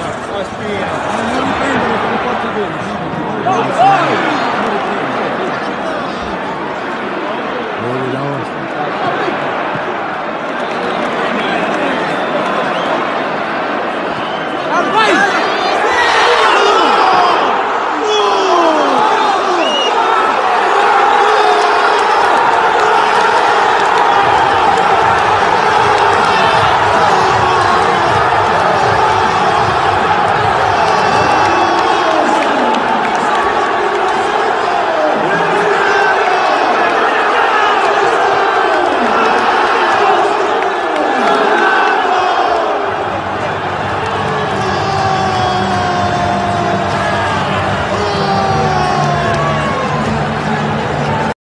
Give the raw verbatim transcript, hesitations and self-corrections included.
Faz piada. Não, não entendo, eu não posso saber.